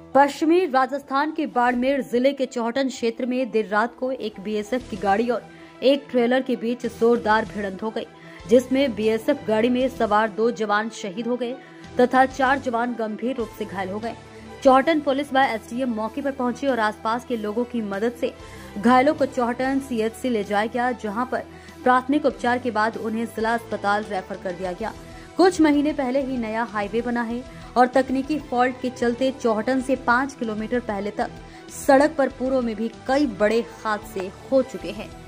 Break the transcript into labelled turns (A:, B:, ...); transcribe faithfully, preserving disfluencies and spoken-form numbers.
A: पश्चिमी राजस्थान के बाड़मेर जिले के चौहटन क्षेत्र में देर रात को एक बीएसएफ की गाड़ी और एक ट्रेलर के बीच जोरदार भिड़ंत हो गई, जिसमें बीएसएफ गाड़ी में सवार दो जवान शहीद हो गए तथा चार जवान गंभीर रूप से घायल हो गए। चौहटन पुलिस व एसडीएम मौके पर पहुंचे और आसपास के लोगों की मदद से घायलों को चौहटन सीएचसी ले जाया गया, जहां पर प्राथमिक उपचार के बाद उन्हें जिला अस्पताल रेफर कर दिया गया। कुछ महीने पहले ही नया हाईवे बना है और तकनीकी फॉल्ट के चलते चौहटन से पाँच किलोमीटर पहले तक सड़क पर पूर्व में भी कई बड़े हादसे हो चुके हैं।